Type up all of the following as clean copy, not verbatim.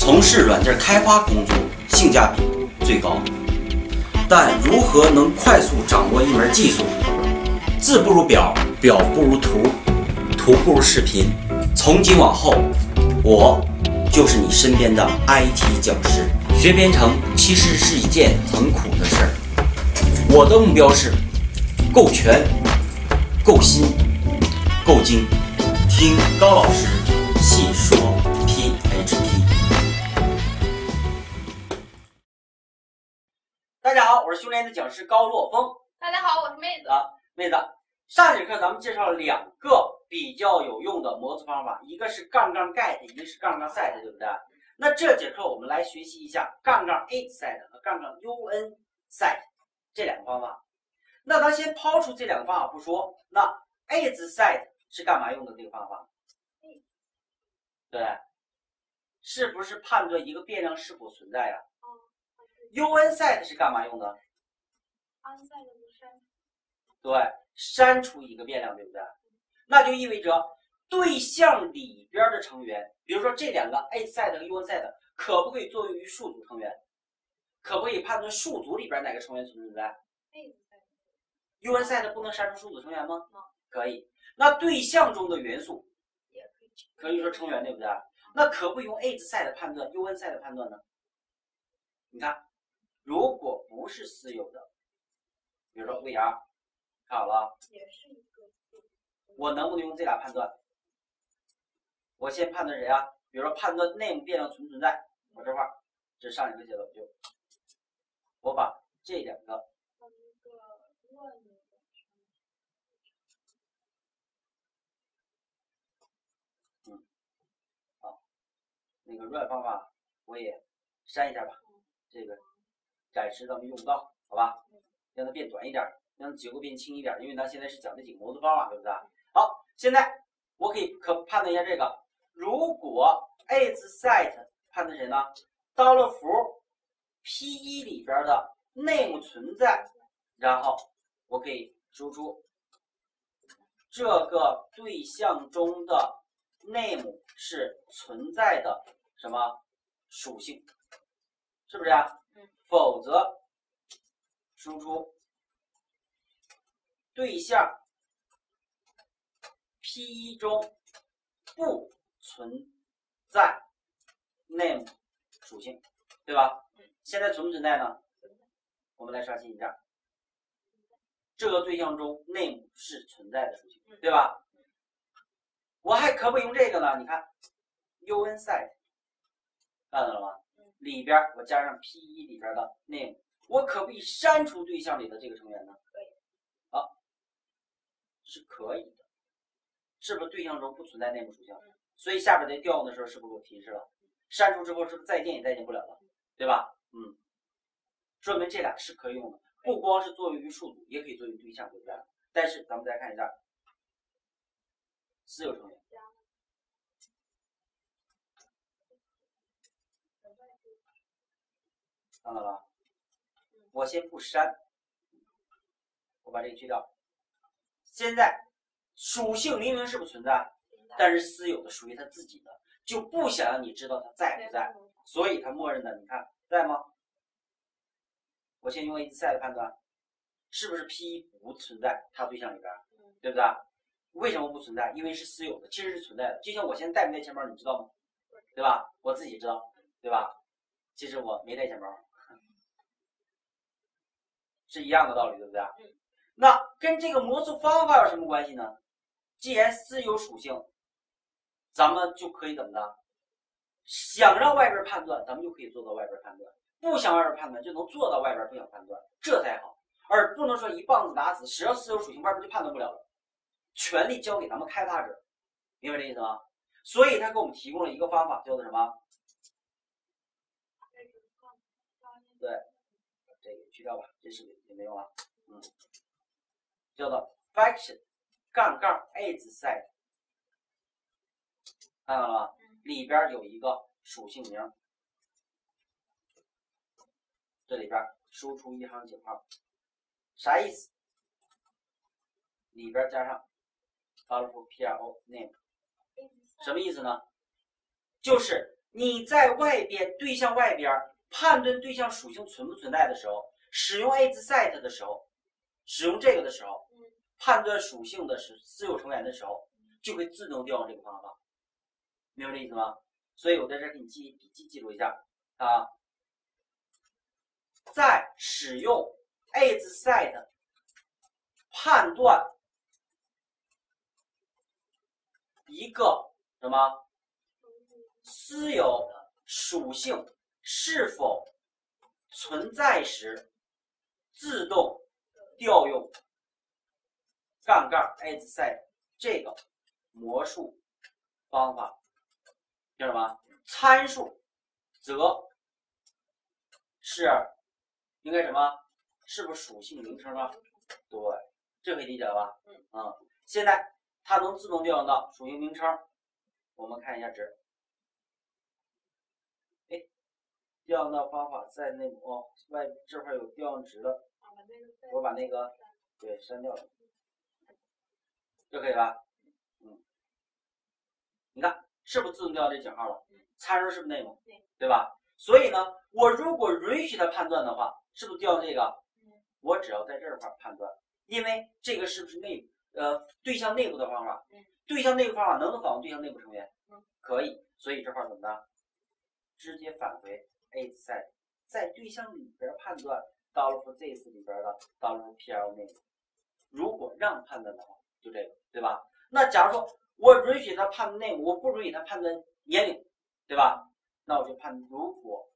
从事软件开发工作性价比最高。但如何能快速掌握一门技术？字不如表，表不如图，图不如视频。从今往后，我就是你身边的 IT 讲师。学编程其实是一件很苦的事儿。我的目标是够全、够新、够精。听高老师细说 PHP。大家好，我是训练的讲师高若峰。 大家好，我是妹子。 妹子，上节课咱们介绍了两个比较有用的模组方法，一个是杠杠 get， 一个是杠杠 set， 对不对？那这节课我们来学习一下杠杠 set 和杠杠 set 这两个方法。那咱先抛出这两个方法不说，那 set 是干嘛用的这个方法？对，是不是判断一个变量是否存在呀？set 是干嘛用的？对，删除一个变量，对不对？那就意味着对象里边的成员，比如说这两个 set 和 set 可不可以作用于数组成员？可不可以判断数组里边哪个成员存在？set 不能删除数组成员吗？可以。那对象中的元素可以说成员，对不对？那可不可以用 set 判断 set 判断呢？你看，如果不是私有的，比如说 VR， 看好了，我能不能用这俩判断？我先判断谁啊？比如说判断 name 变量存不存在，我这块儿这上一个阶段就我把这两个那个 run 方法我也删一下吧，这个暂时咱们用不到，好吧？让它变短一点，让它结构变轻一点，因为咱现在是讲这几个模组方法，对不对？好，现在我可判断一下这个，如果 set 判断谁呢？到了符 P1 里边的 name 存在，然后我可以输出这个对象中的 name 是存在的什么属性，是不是啊？否则输出对象 P1 中不存在 name 属性，对吧？现在存不存在呢？我们来刷新一下，这个对象中 name 是存在的属性，对吧？我还可不可以用这个呢？你看 set 看到了吗？里边我加上 P1 里边的 name， 我可不可以删除对象里的这个成员呢？可以。好，是可以的。是不是对象中不存在 name 属性？所以下边在调用的时候是不是给我提示了？删除之后是不是再见也再见不了了？对吧？说明这俩是可以用的，不光是作用于数组，也可以作用于对象，对不对？但是咱们再看一下私有成员。看到了，我先不删，我把这个去掉。现在属性明明是不存在，但是私有的属于他自己的，就不想让你知道他在不在，所以他默认的，你看在吗？我先用 set 判断，是不是 P1 不存在它对象里边，对不对？为什么不存在？因为是私有的，其实是存在的。就像我现在带没带钱包，你知道吗？对吧？我自己知道，对吧？其实我没带钱包。是一样的道理，对不对？那跟这个模组方法有什么关系呢？既然私有属性，咱们就可以怎么的？想让外边判断，咱们就可以做到外边判断；不想外边判断，就能做到外边不想判断，这才好。而不能说一棒子打死，只要私有属性，外边就判断不了了。权力交给咱们开发者，明白这意思吗？所以他给我们提供了一个方法，叫做什么？对。这个去掉吧，这是也没用了。叫做 function 杠杠 set， 看到了吗？里边有一个属性名，这里边输出一行井号，啥意思？里边加上 pro name， 什么意思呢？就是你在外边对象外边判断对象属性存不存在的时候，使用 ASSET 的时候，使用这个的时候，判断属性的是私有成员的时候，就会自动调用这个方法，明白这意思吗？所以我在这儿给你记录一下啊，在使用 ASSET 判断一个什么私有属性是否存在时，自动调用杠杠 ASSET 这个魔术方法，听懂吗？参数则是应该什么？是不是属性名称啊？对，这可以理解了吧？现在它能自动调用到属性名称，我们看一下值。调用到方法在内部外这块有调用值的，我把那个对删掉了，就可以了。你看是不是自动调这井号了？参数是不是name，对吧？所以呢，我如果允许它判断的话，是不是调这个？我只要在这块判断，因为这个是不是对象内部的方法？对象内部方法能不能访问对象内部成员？可以，所以这块怎么的？直接返回 ASSET 在对象里边判断$this 里边的$PL name， 如果让判断的话，就这个，对吧？那假如说我允许他判断 name， 我不允许他判断年龄，对吧？那我就判如果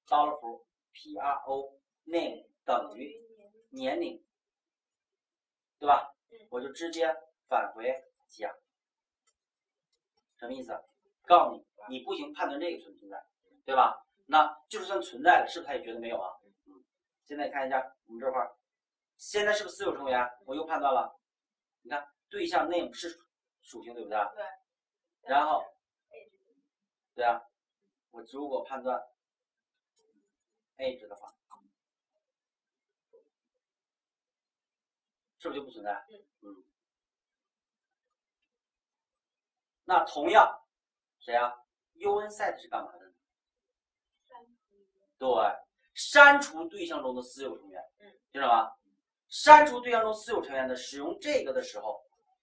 $PRO name 等于年龄，对吧？我就直接返回加，什么意思？告诉你，你不行判断这个存不存在，对吧？那就算存在了，是不是他也觉得没有啊？现在看一下我们这块，现在是不是私有成员？我又判断了，你看对象 name 是属性，对不对？ 对。 然后，对啊，我如果判断 age 的话，是不是就不存在？那同样，谁啊 ？UNSET 是干嘛的呢？对，删除对象中的私有成员，听着吧？删除对象中私有成员的，使用这个的时候，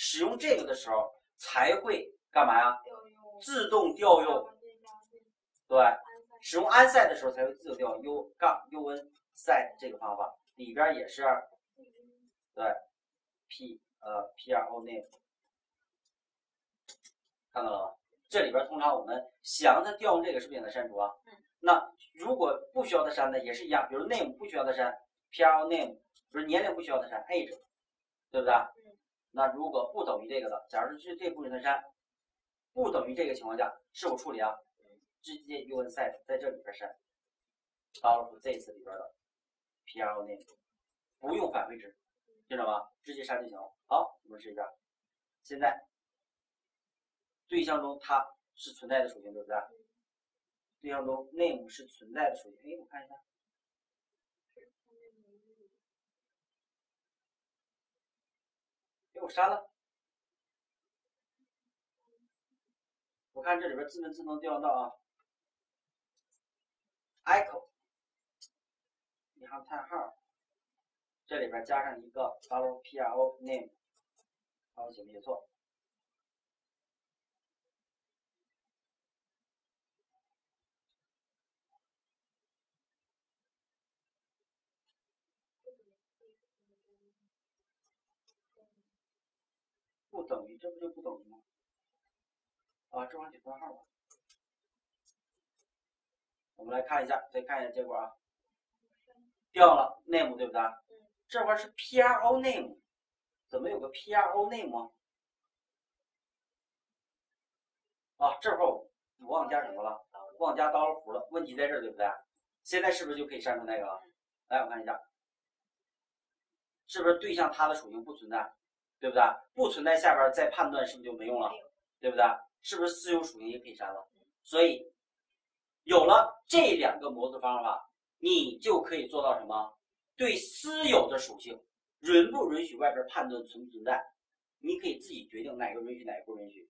才会干嘛呀？自动调用。对，使用ANSET的时候才会自动调用UNSET 这个方法，里边也是对PRO name， 看到了吧？这里边通常我们想让它调用这个，是不是也能删除啊？那如果不需要它删的也是一样，比如 name 不需要它删 ，PRO name 不是年龄不需要它删 ，age， 对不对？那如果不等于这个的，假如是这部分它删，不等于这个情况下，是否处理啊？直接 UNSET 在这里边删$this 里边的 PRO name， 不用返回值，听着吗？直接删就行了。好，我们试一下，现在对象中它是存在的属性，对不对？对象中 name 是存在的属性，我看一下，我删了。我看这里边自动调用到啊 ，echo 一行叹号，这里边加上一个$PRO name， 好，写没写错？不等于，这不就不等于吗？啊，这块写分号了。我们来看一下，再看一下结果啊，调了 name 对不对？这块是 PRO name， 怎么有个 PRO name 啊？这块我忘加什么了？忘加$符了。问题在这儿，对不对？现在是不是就可以删除那个了？来，我看一下，是不是对象它的属性不存在，对不对？不存在下边再判断是不是就没用了，对不对？是不是私有属性也可以删了？所以有了这两个模组方法，你就可以做到什么？对私有的属性允不允许外边判断存不存在，你可以自己决定哪个允许哪个不允许。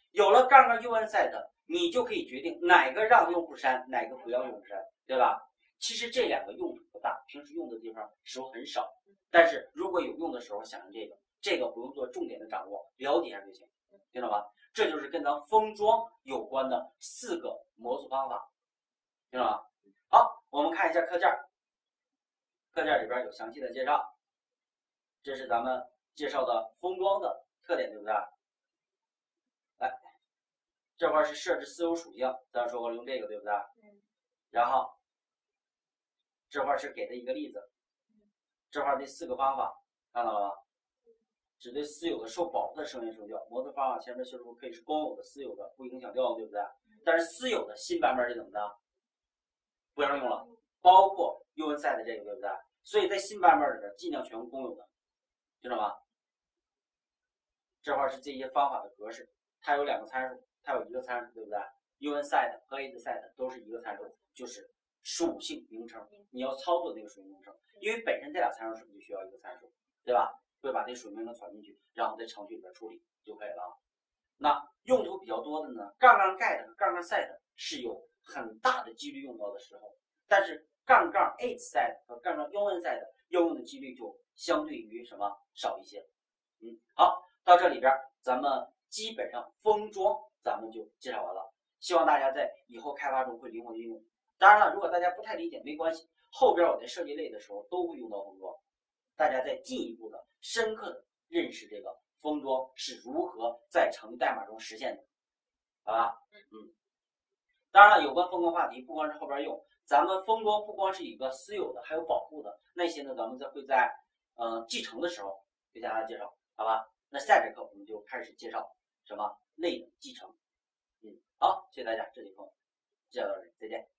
有了杠杠 UNSET， 你就可以决定哪个让用户删，哪个不要用户删，对吧？其实这两个用处不大，平时用的地方时候很少，但是如果有用的时候想用这个不用做重点的掌握，了解一下就行，听懂吗？这就是跟咱封装有关的4个模组方法，听懂吗？好，我们看一下课件，课件里边有详细的介绍，这是咱们介绍的封装的特点，对不对？来，这块是设置私有属性，咱说过用这个，对不对？然后这块是给的一个例子，这块这4个方法看到了吗？只对私有的受保护的声源受教，模组方法前面写出可以是公有的、私有的，不影响调用，对不对？但是私有的新版本里怎么的？不让用了，包括 UNSET 这个，对不对？所以在新版本里边尽量全用公有的，知道吗？这块是这些方法的格式，它有2个参数，它有1个参数，对不对 ？UNSET 和 AgeSet 都是一个参数，就是属性名称，你要操作这个属性名称，因为本身这俩参数是不是就需要一个参数，对吧？会把这属性名称传进去，然后在程序里边处理就可以了。那用途比较多的呢，杠杠 get 和杠杠 set 是有很大的几率用到的时候，但是杠杠 AgeSet 和杠杠 UNSET 要用的几率就相对于什么少一些。好，到这里边咱们基本上封装咱们就介绍完了，希望大家在以后开发中会灵活运用。当然了，如果大家不太理解没关系，后边我在设计类的时候都会用到封装，大家再进一步的深刻的认识这个封装是如何在程序代码中实现的，好吧？当然了，有关封装话题不光是后边用，咱们封装不光是一个私有的，还有保护的那些呢，咱们会在继承的时候给大家介绍，好吧？那下节课我们就开始介绍什么类的继承。好，谢谢大家，这节课介绍到这里，再见。